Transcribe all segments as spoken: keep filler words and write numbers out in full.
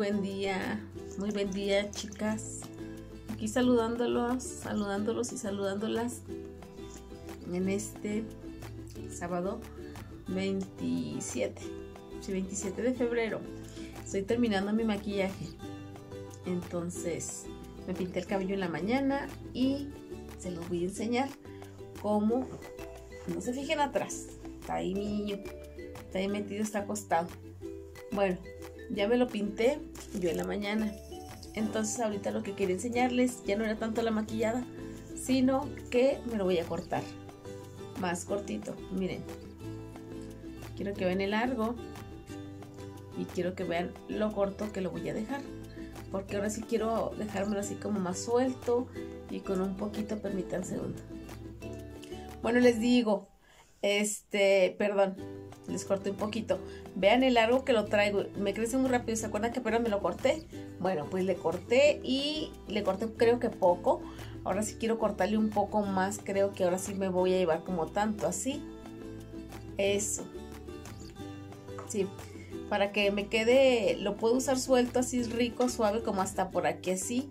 buen día, muy buen día, chicas. Aquí saludándolos, saludándolos y saludándolas en este sábado veintisiete, sí, veintisiete de febrero. Estoy terminando mi maquillaje. Entonces me pinté el cabello en la mañana y se los voy a enseñar cómo. No se fijen atrás, está ahí mi niño, está ahí metido, está acostado. Bueno, ya me lo pinté yo en la mañana. Entonces ahorita lo que quería enseñarles ya no era tanto la maquillada, sino que me lo voy a cortar más cortito. Miren, quiero que vean el largo y quiero que vean lo corto que lo voy a dejar, porque ahora sí quiero dejármelo así como más suelto y con un poquito, permítanme un segundo. Bueno, les digo, este, perdón, les corté un poquito. Vean el largo que lo traigo, me crece muy rápido. ¿Se acuerdan que apenas me lo corté? Bueno, pues le corté y le corté creo que poco. Ahora sí quiero cortarle un poco más, creo que ahora sí me voy a llevar como tanto, así. Eso. Sí, para que me quede, lo puedo usar suelto, así rico, suave, como hasta por aquí así.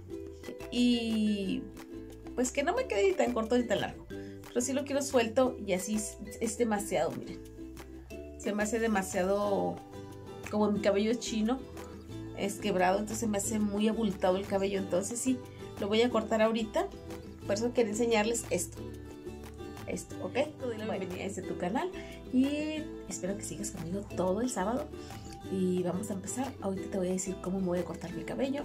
Y pues que no me quede ni tan corto ni tan largo. Pero sí lo quiero suelto y así es, es demasiado, miren. Se me hace demasiado, como mi cabello es chino, es quebrado, entonces me hace muy abultado el cabello. Entonces sí, lo voy a cortar ahorita. Por eso quería enseñarles esto. Esto, ¿ok? Te doy la bienvenida a este tu canal y espero que sigas conmigo todo el sábado. Y vamos a empezar. Ahorita te voy a decir cómo me voy a cortar mi cabello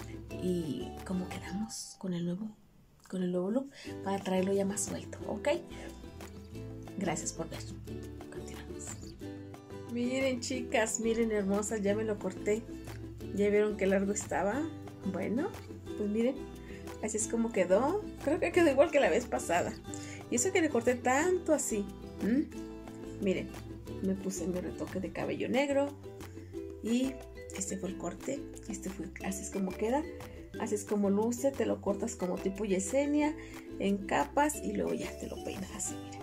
y cómo quedamos con el nuevo con el nuevo look para traerlo ya más suelto, ¿ok? Gracias por ver. Continuamos. Miren, chicas, miren, hermosas, ya me lo corté. ¿Ya vieron qué largo estaba? Bueno, pues miren, así es como quedó. Creo que quedó igual que la vez pasada. Y eso que le corté tanto así. ¿Mm? Miren, me puse mi retoque de cabello negro y este fue el corte. Este fue, así es como queda. Así es como luce, te lo cortas como tipo Yesenia, en capas y luego ya te lo peinas así, miren.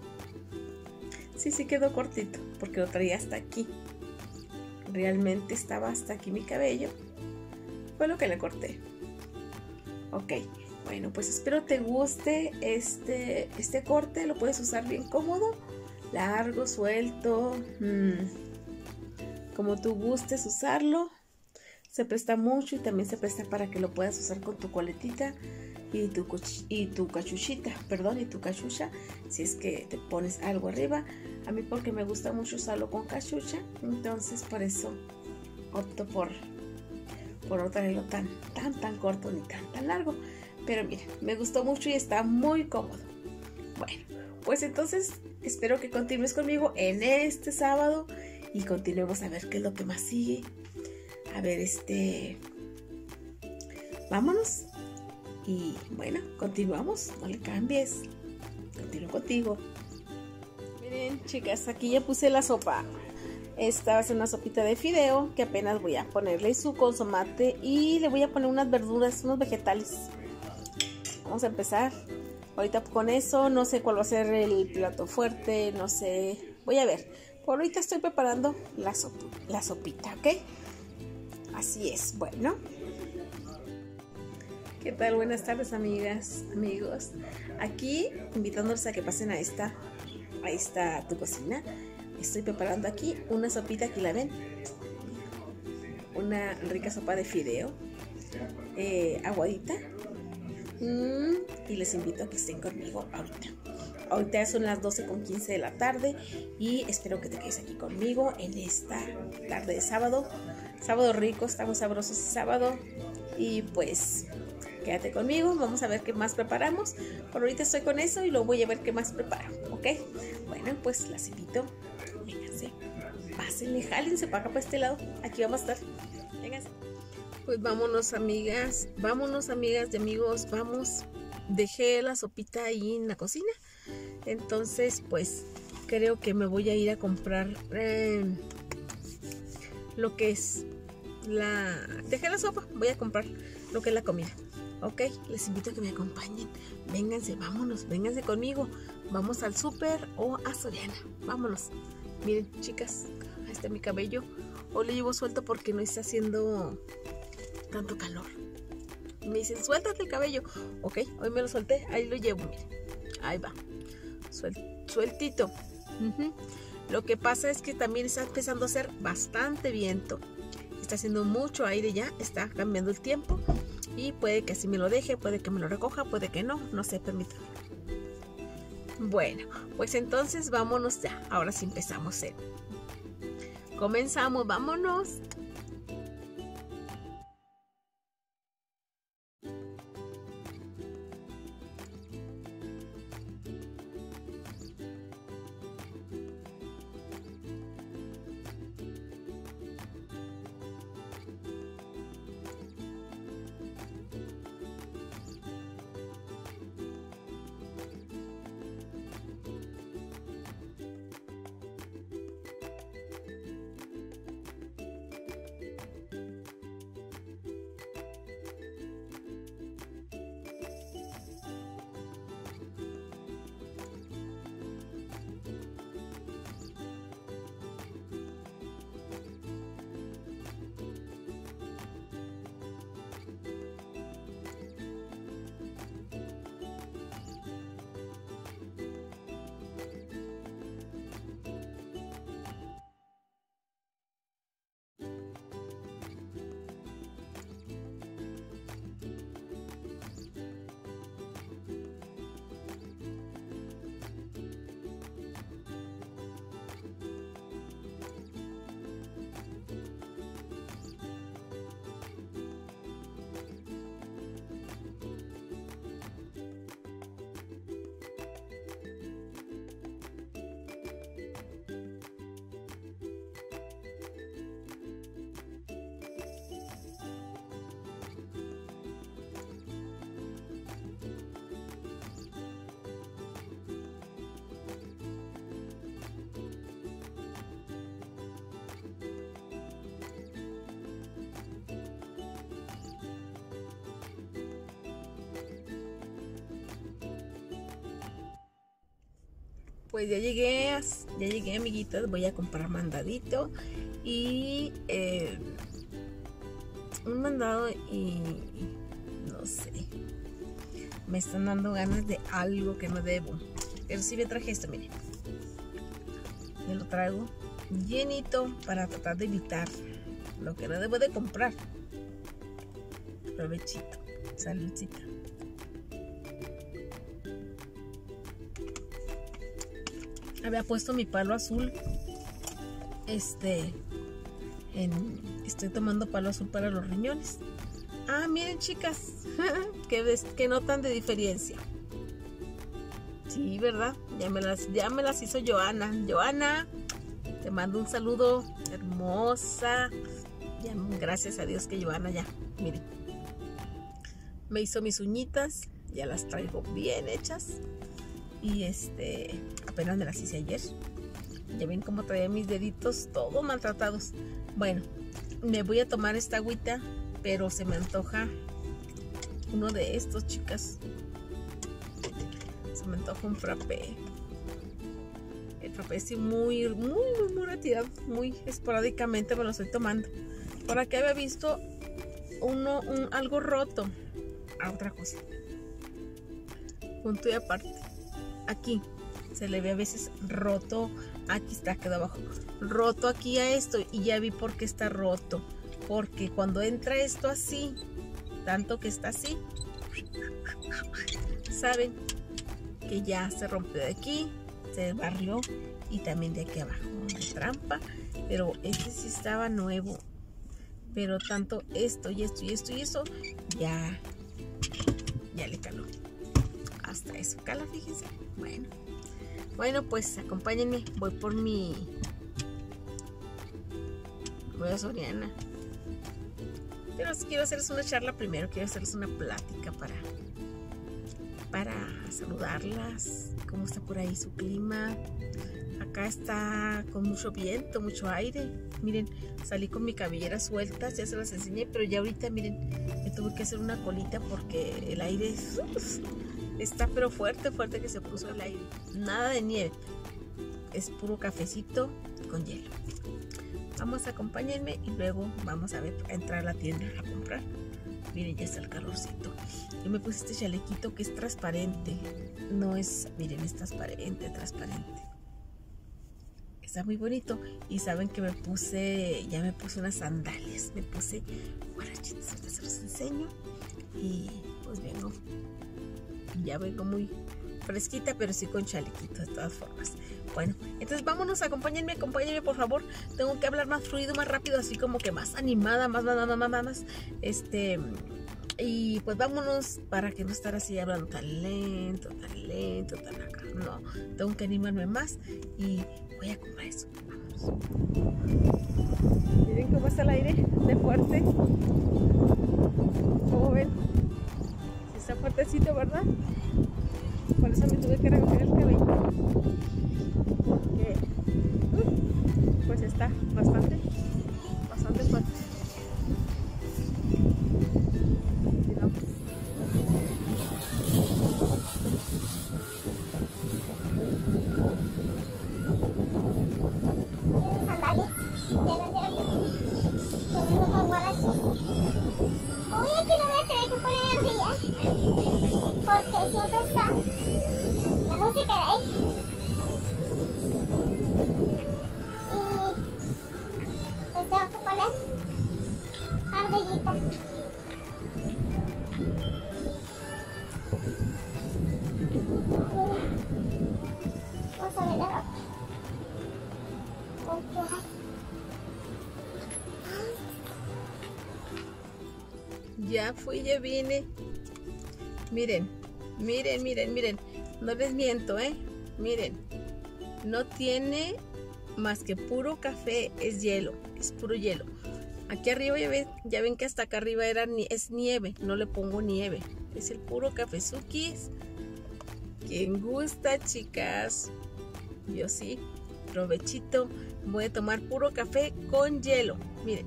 Sí, sí quedó cortito, porque lo traía hasta aquí. Realmente estaba hasta aquí mi cabello. Fue lo que le corté. Ok, bueno, pues espero te guste este, este corte. Lo puedes usar bien cómodo, largo, suelto, mmm, como tú gustes usarlo. Se presta mucho y también se presta para que lo puedas usar con tu coletita y tu, y tu cachuchita, perdón, y tu cachucha, si es que te pones algo arriba. A mí porque me gusta mucho usarlo con cachucha, entonces por eso opto por, por no traerlo tan, tan, tan corto ni tan, tan largo. Pero mira, me gustó mucho y está muy cómodo. Bueno, pues entonces espero que continúes conmigo en este sábado y continuemos a ver qué es lo que más sigue. A ver, este, vámonos y bueno, continuamos, no le cambies, continúo contigo. Miren, chicas, aquí ya puse la sopa. Esta va a ser una sopita de fideo que apenas voy a ponerle su consomate y le voy a poner unas verduras, unos vegetales. Vamos a empezar ahorita con eso. No sé cuál va a ser el plato fuerte, no sé, voy a ver. Por ahorita estoy preparando la, sop la sopita, ¿ok? Así es, bueno. ¿Qué tal? Buenas tardes, amigas, amigos. Aquí invitándolos a que pasen a esta, a esta tu cocina. Estoy preparando aquí una sopita, aquí la ven. Una rica sopa de fideo, eh, aguadita. Mm, y les invito a que estén conmigo ahorita. Ahorita son las doce con quince de la tarde y espero que te quedes aquí conmigo en esta tarde de sábado. Sábado rico, estamos sabrosos sábado y pues quédate conmigo, vamos a ver qué más preparamos. Por ahorita estoy con eso y luego voy a ver qué más preparo, ¿ok? Bueno, pues las invito, vénganse, pásenle, jálense para acá, para este lado, aquí vamos a estar, vénganse. Pues vámonos, amigas, vámonos, amigas y amigos, vamos. Dejé la sopita ahí en la cocina, entonces pues creo que me voy a ir a comprar eh, lo que es la... Dejé la sopa, voy a comprar lo que es la comida, ok, les invito a que me acompañen, vénganse, vámonos, vénganse conmigo, vamos al súper o a Soriana, vámonos. Miren, chicas, ahí está mi cabello Hoy lo llevo suelto porque no está haciendo tanto calor. Me dicen, suéltate el cabello. Ok, hoy me lo solté, ahí lo llevo, miren. Ahí va. Suel, sueltito. Uh-huh. Lo que pasa es que también está empezando a hacer bastante viento. Está haciendo mucho aire ya, está cambiando el tiempo. Y puede que así me lo deje, puede que me lo recoja, puede que no, no sé, permítame. Bueno, pues entonces vámonos ya. Ahora sí empezamos. ¿eh? Comenzamos, vámonos. Pues ya llegué, ya llegué, amiguitas. Voy a comprar mandadito y eh, un mandado y no sé, me están dando ganas de algo que no debo. Pero sí me traje esto, miren. Me lo traigo llenito para tratar de evitar lo que no debo de comprar. Provechito, saludcita. Había puesto mi palo azul. Este. En, estoy tomando palo azul para los riñones. Ah, miren, chicas. que, ves, que notan de diferencia. Sí, ¿verdad? Ya me las, ya me las hizo Joana. Joana, te mando un saludo. Hermosa. Ya, gracias a Dios que Joana ya. Miren. Me hizo mis uñitas. Ya las traigo bien hechas. Y este, apenas me las hice ayer. Ya ven cómo traía mis deditos todos maltratados. Bueno, me voy a tomar esta agüita, pero se me antoja uno de estos, chicas. Se me antoja un frappé. El frappé es muy, muy, muy, muy retirado. Muy esporádicamente me lo estoy tomando. Por aquí había visto uno, un, algo roto. A otra cosa. Punto y aparte. Aquí se le ve a veces roto, aquí está, quedó abajo, roto aquí a esto, y ya vi por qué está roto, porque cuando entra esto así, tanto que está así, saben que ya se rompió de aquí, se barrió, y también de aquí abajo, una trampa, pero este sí estaba nuevo, pero tanto esto y esto y esto y esto, ya, ya le caló. Hasta eso cala, fíjense. Bueno, bueno, pues acompáñenme. Voy por mi voy a Soriana. Pero quiero hacerles una charla primero. Quiero hacerles una plática para para saludarlas. Cómo está por ahí su clima. Acá está con mucho viento, mucho aire. Miren, salí con mi cabellera suelta. Ya se las enseñé, pero ya ahorita, miren, me tuve que hacer una colita porque el aire es... Uf, está pero fuerte, fuerte que se puso el aire. Nada de nieve. Es puro cafecito con hielo. Vamos, acompáñenme y luego vamos a ver, a entrar a la tienda a comprar. Miren, ya está el calorcito. Yo me puse este chalequito que es transparente. No es, miren, es transparente, transparente. Está muy bonito. Y saben que me puse, ya me puse unas sandalias. Me puse guarachitos, ahorita se los enseño. Y pues vengo, ya vengo muy fresquita, pero sí con chalequito de todas formas. Bueno, entonces vámonos, acompáñenme, acompáñenme por favor. Tengo que hablar más fluido, más rápido, así como que más animada, más, más, más, más, más, este, y pues vámonos para que no estar así hablando tan lento, tan lento, tan acá. No, tengo que animarme más y voy a comprar eso. Vámonos. Miren cómo está el aire de fuerte. ¿Cómo ven? Sí está fuertecito, ¿verdad? Por eso me tuve que recoger el cabello. Porque uh, pues está bastante, bastante fuerte. Oye, que no me trae que poner el día, porque siempre está la música de ahí. Y pues tengo que poner ardillita. Vamos a ver la ropa. Ya fui, ya vine. Miren, miren, miren, miren. No les miento, ¿eh? Miren. No tiene más que puro café. Es hielo. Es puro hielo. Aquí arriba ya ven, ya ven que hasta acá arriba era, es nieve. No le pongo nieve. Es el puro cafezukis. ¿Quién gusta, chicas? Yo sí. Provechito. Voy a tomar puro café con hielo. Miren.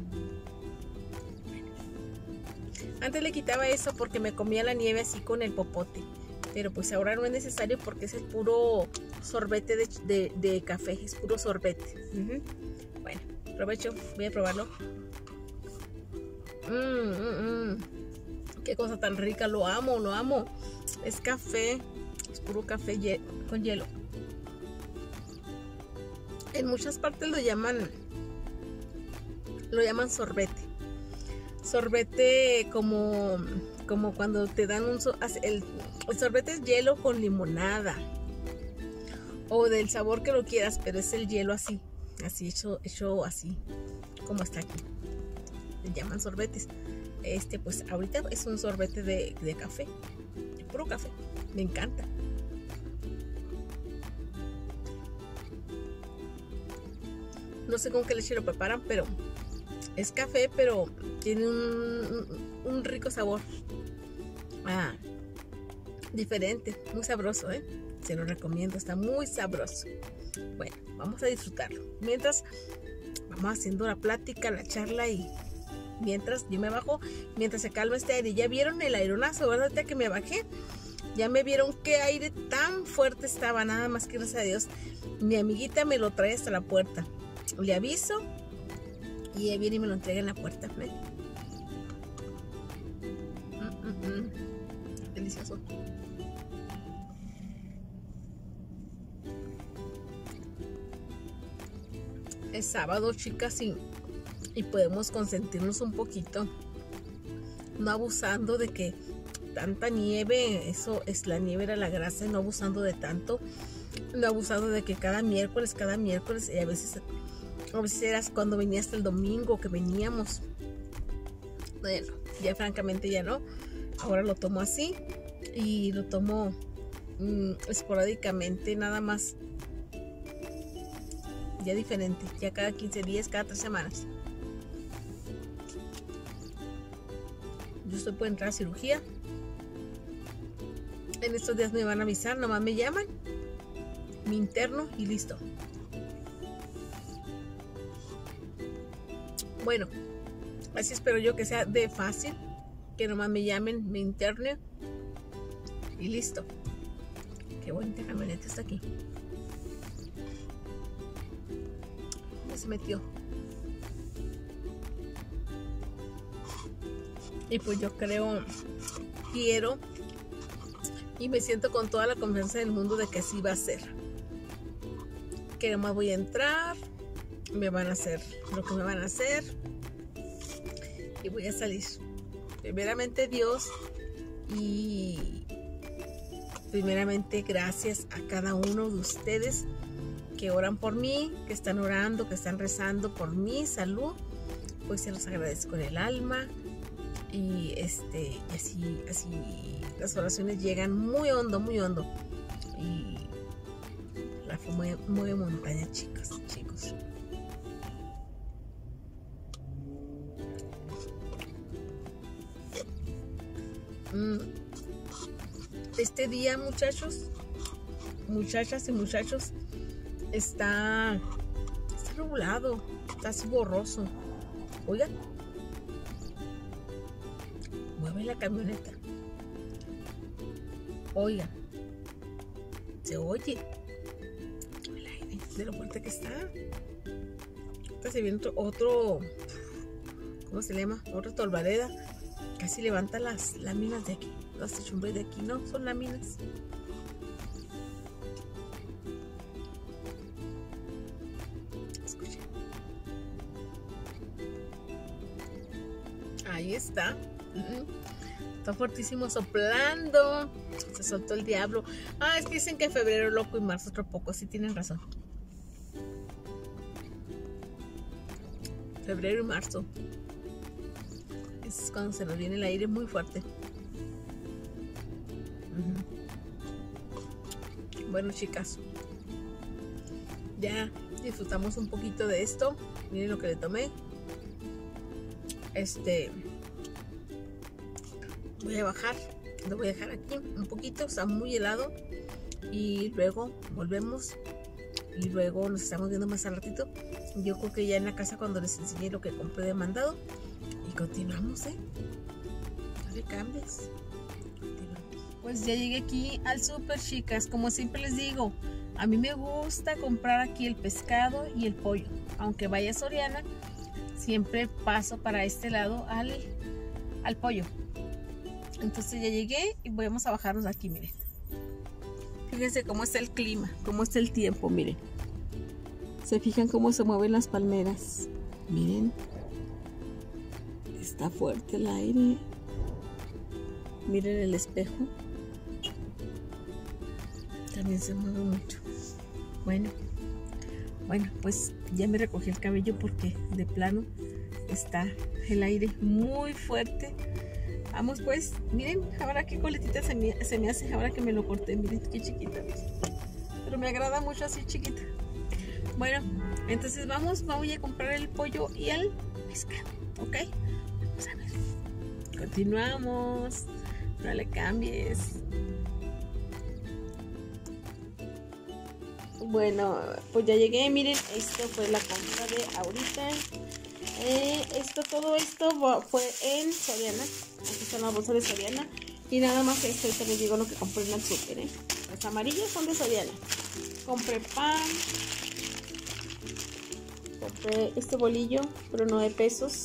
Antes le quitaba eso porque me comía la nieve así con el popote. Pero pues ahora no es necesario porque es el puro sorbete de, de, de café. Es puro sorbete. Uh-huh. Bueno, aprovecho. Voy a probarlo. Mmm, mmm, mmm. Qué cosa tan rica. Lo amo, lo amo. Es café. Es puro café hiel con hielo. En muchas partes lo llaman, lo llaman sorbete. Sorbete como, como cuando te dan un... El, el sorbete es hielo con limonada. O del sabor que lo quieras, pero es el hielo así. Así, hecho, hecho así. Como está aquí. Le llaman sorbetes. Este, pues ahorita es un sorbete de, de café. De puro café. Me encanta. No sé con qué leche lo preparan, pero es café, pero tiene un, un rico sabor. Ah, diferente, muy sabroso, ¿eh? Se lo recomiendo, está muy sabroso. Bueno, vamos a disfrutarlo. Mientras vamos haciendo la plática, la charla y mientras yo me bajo, mientras se calma este aire. ¿Ya vieron el aironazo, verdad? Ahorita que me bajé, ya me vieron qué aire tan fuerte estaba. Nada más que gracias a Dios, mi amiguita me lo trae hasta la puerta. Le aviso y ella viene y me lo entrega en la puerta. ¿Ven? Mm, mm, mm. Delicioso. Es sábado, chicas, y, y podemos consentirnos un poquito, no abusando de que tanta nieve, eso es, la nieve era la grasa, no abusando de tanto, no abusando de que cada miércoles, cada miércoles, y a veces, a veces era cuando venía hasta el domingo que veníamos. Bueno, ya francamente ya no, ahora lo tomo así y lo tomo mmm, esporádicamente, nada más. Ya diferente, ya cada quince días, cada tres semanas. Yo estoy por entrar a cirugía. En estos días me van a avisar, nomás me llaman, me interno y listo. Bueno, así espero yo que sea de fácil, que nomás me llamen, me interne y listo. Qué bonita camioneta está aquí. Se metió. Y pues yo creo, quiero y me siento con toda la confianza del mundo de que así va a ser. Que nomás voy a entrar, me van a hacer lo que me van a hacer y voy a salir. Primeramente Dios y primeramente gracias a cada uno de ustedes que oran por mí, que están orando, que están rezando por mi salud. Pues se los agradezco en el alma. Y este y así, así las oraciones llegan muy hondo, muy hondo. Y la fe mueve, mueve montaña, chicas, chicos. Mm. Este día, muchachos, muchachas y muchachos, está, está nublado, está así borroso. Oigan. Mueve la camioneta. Oiga, se oye el aire de lo fuerte que está. Ahorita se viene otro, otro, ¿cómo se llama? Otra tolvareda. Casi levanta las láminas de aquí, las techumbres de aquí. No, son láminas. Escuchen. Ahí está. Está fuertísimo soplando. Se soltó el diablo. Ah, es que dicen que febrero loco y marzo otro poco. Sí, tienen razón. Febrero y marzo es cuando se nos viene el aire muy fuerte. Uh-huh. Bueno, chicas, ya disfrutamos un poquito de esto. Miren lo que le tomé. Este Voy a bajar, lo voy a dejar aquí un poquito, está muy helado. Y luego volvemos. Y luego nos estamos viendo más al ratito. Yo creo que ya en la casa cuando les enseñé lo que compré de mandado. Y continuamos, ¿eh? No le cambies. Continuamos. Pues ya llegué aquí al súper, chicas. Como siempre les digo, a mí me gusta comprar aquí el pescado y el pollo. Aunque vaya a Soriana, siempre paso para este lado al, al pollo. Entonces ya llegué y vamos a bajarnos aquí, miren. Fíjense cómo está el clima, cómo está el tiempo, miren. Se fijan cómo se mueven las palmeras. Miren. Está fuerte el aire. Miren el espejo. También se mueve mucho. Bueno. Bueno, pues ya me recogí el cabello porque de plano está el aire muy fuerte. Vamos pues, miren, ahora qué coletita se me, se me hace, ahora que me lo corté, miren qué chiquita. Pero me agrada mucho así chiquita. Bueno, entonces vamos, voy a comprar el pollo y el pescado, ¿ok? Vamos a ver. Continuamos, no le cambies. Bueno, pues ya llegué, miren, esto fue la compra de ahorita. Eh, esto, todo esto fue en Soriana. Aquí están las bolsas de Soriana. Y nada más esto, ahorita les digo lo que compré en el súper, ¿eh? Las amarillas son de Soriana. Compré pan. Compré este bolillo, pero no de pesos.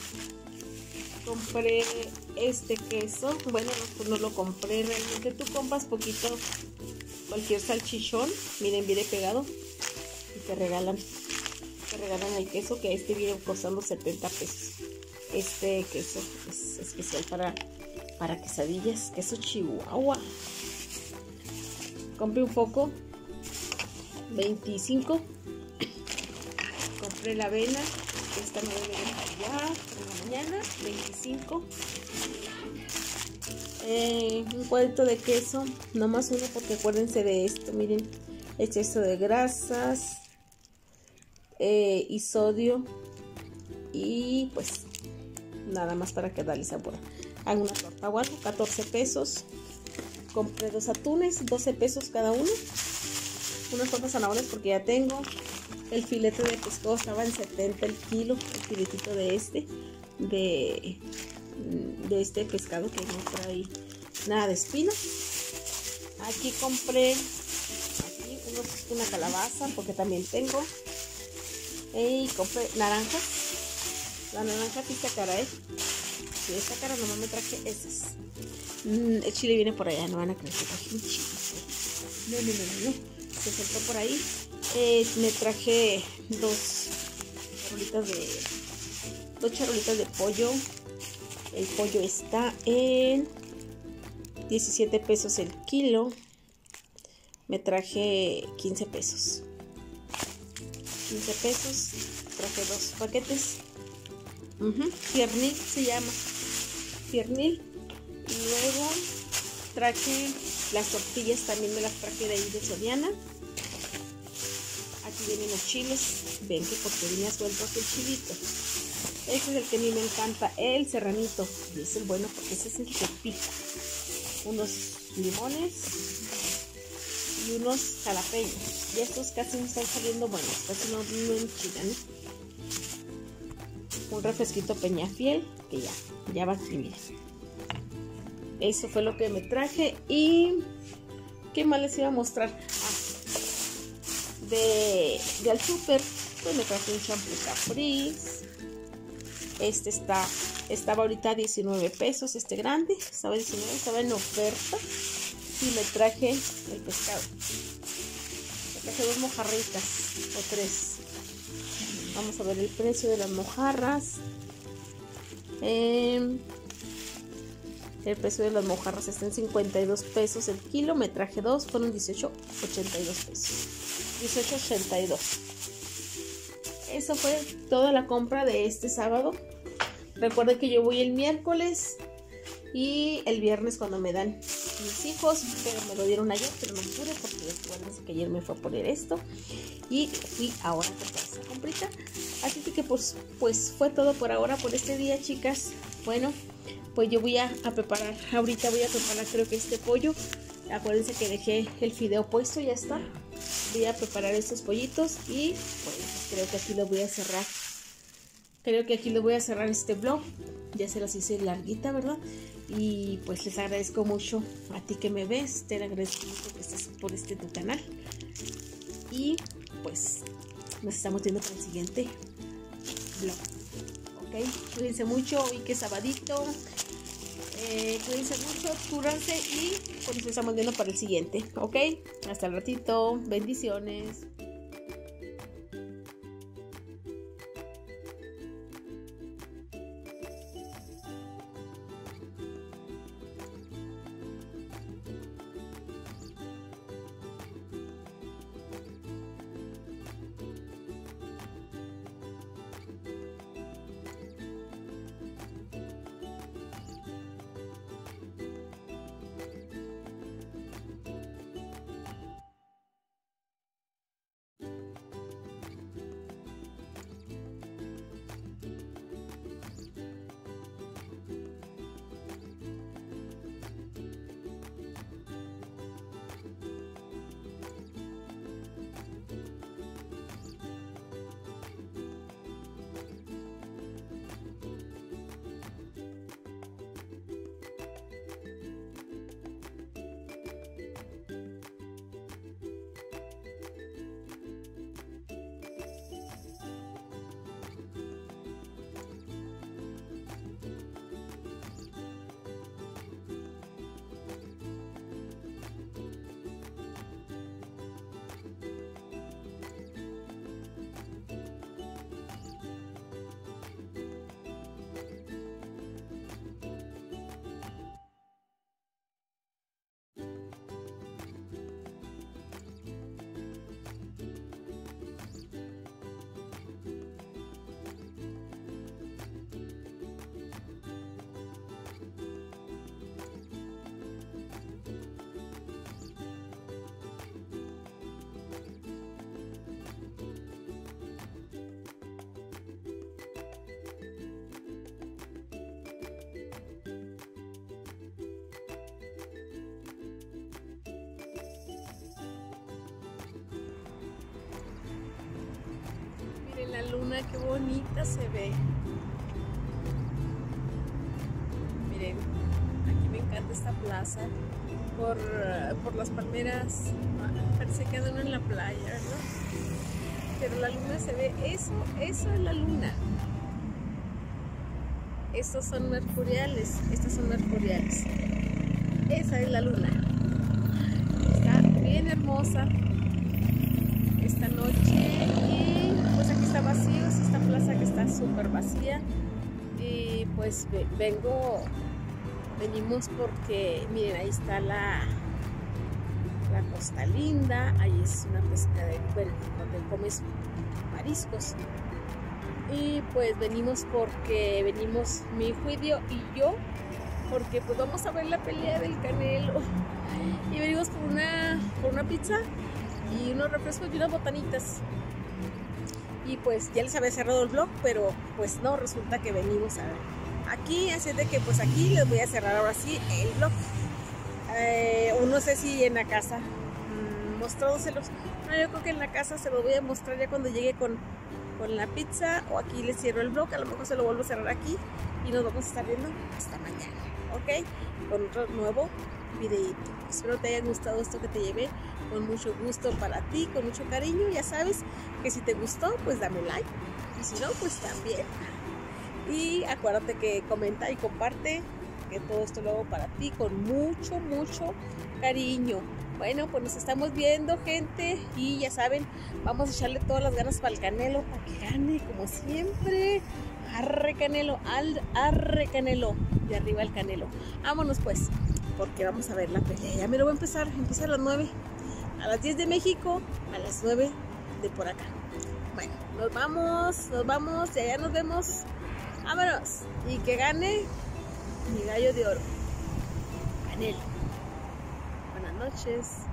Compré este queso. Bueno, pues no lo compré. Realmente tú compras poquito. Cualquier salchichón. Miren, viene pegado. Y te regalan. Te regalan el queso, que este viene costando setenta pesos. Este queso es especial para, para quesadillas, queso Chihuahua. Compré un foco, veinticinco. Compré la avena, esta no debe de fallar en la mañana, veinticinco. Eh, un cuadrito de queso, no más uno porque acuérdense de esto, miren, exceso de grasas. Eh, y sodio y pues nada más para que darle sabor. Hago una torta o algo, catorce pesos. Compré dos atunes, doce pesos cada uno. Unas cuantas zanahorias porque ya tengo. El filete de pescado estaba en setenta el kilo, el filetito de este de, de este pescado que no trae nada de espina. Aquí compré aquí unos, una calabaza porque también tengo. Y compré naranjas. La naranja sí está cara, ¿eh? Si esta cara nomás me traje esas. Mm, el chile viene por allá, no van a creer que traje un chile. No, no, no, no, no. Se soltó por ahí. Eh, me traje dos charolitas de dos charolitas de pollo. El pollo está en diecisiete pesos el kilo. Me traje quince pesos. quince pesos. Traje dos paquetes. Uh-huh. Piernil se llama. Piernil. Y luego traje las tortillas, también me las traje de ahí de Soriana. Aquí vienen los chiles. Ven que porque venía suelto aquí el chilito. Este es el que a mí me encanta, el serranito. Y es el bueno porque ese es el que pica. Unos limones y unos jalapeños. Y estos casi no están saliendo buenos, casi no, no enchilan. Un refresquito Peñafiel, que ya, ya va aquí, miren. Eso fue lo que me traje. Y ¿qué más les iba a mostrar? Ah, de, de al súper, pues me traje un champú Caprice. Este está, estaba ahorita a diecinueve pesos, este grande, estaba diecinueve, estaba en oferta. Y me traje el pescado. Me traje dos mojarritas, o tres. Vamos a ver el precio de las mojarras. Eh, el precio de las mojarras está en cincuenta y dos pesos el kilo. Me traje dos, fueron dieciocho ochenta y dos pesos. dieciocho ochenta y dos. Eso fue toda la compra de este sábado. Recuerden que yo voy el miércoles y el viernes cuando me dan mis hijos, pero me lo dieron ayer, pero no pude porque recuerden que ayer me fue a poner esto y fui ahora a comprar esa comprita. Así que pues, pues fue todo por ahora, por este día, chicas. Bueno, pues yo voy a, a preparar, ahorita voy a preparar creo que este pollo. Acuérdense que dejé el fideo puesto, ya está. Voy a preparar estos pollitos y pues creo que aquí lo voy a cerrar. Creo que aquí lo voy a cerrar este vlog. Ya se los hice larguita, ¿verdad? Y pues les agradezco mucho a ti que me ves. Te agradezco mucho que estés por este tu canal. Y pues nos estamos viendo para el siguiente vlog. Ok, cuídense mucho hoy que es sabadito. Eh, cuídense mucho, cúranse y pues nos estamos viendo para el siguiente. Ok, hasta el ratito. Bendiciones. La luna, qué bonita se ve. Miren, aquí me encanta esta plaza por, por las palmeras. Parece que andan en la playa, ¿verdad? Pero la luna se ve, eso, eso es la luna. estos son mercuriales, estas son mercuriales. Esa es la luna. Está bien hermosa esta noche y pues aquí está vacío, es esta plaza que está súper vacía. Y pues vengo, venimos porque miren, ahí está la, la Costa Linda, ahí es una pescadería, bueno, donde comes mariscos. Y pues venimos porque venimos mi hijo y yo, y yo porque pues vamos a ver la pelea del Canelo y venimos por una, por una pizza y unos refrescos y unas botanitas. Y pues ya les había cerrado el vlog, pero pues no, resulta que venimos a, aquí, así de que pues aquí les voy a cerrar ahora sí el vlog. Eh, o no sé si en la casa mmm, mostrándoselos. No, yo creo que en la casa se los voy a mostrar ya cuando llegue con, con la pizza, o aquí les cierro el vlog, a lo mejor se lo vuelvo a cerrar aquí y nos vamos a estar viendo hasta mañana, ¿ok? Con otro nuevo videito. Espero te haya gustado esto que te llevé con mucho gusto para ti, con mucho cariño. Ya sabes que si te gustó, pues dame like, y si no, pues también. Y acuérdate que comenta y comparte, que todo esto lo hago para ti con mucho, mucho cariño. Bueno, pues nos estamos viendo, gente, y ya saben, vamos a echarle todas las ganas para el Canelo, para que gane, como siempre. Arre Canelo, al, arre Canelo, de arriba el Canelo. Vámonos pues, porque vamos a ver la pelea. Ya me lo voy a empezar, empieza a las nueve, a las diez de México, a las nueve de por acá. Bueno, nos vamos, nos vamos, y allá nos vemos. Vámonos, y que gane mi gallo de oro, Canelo. Buenas noches.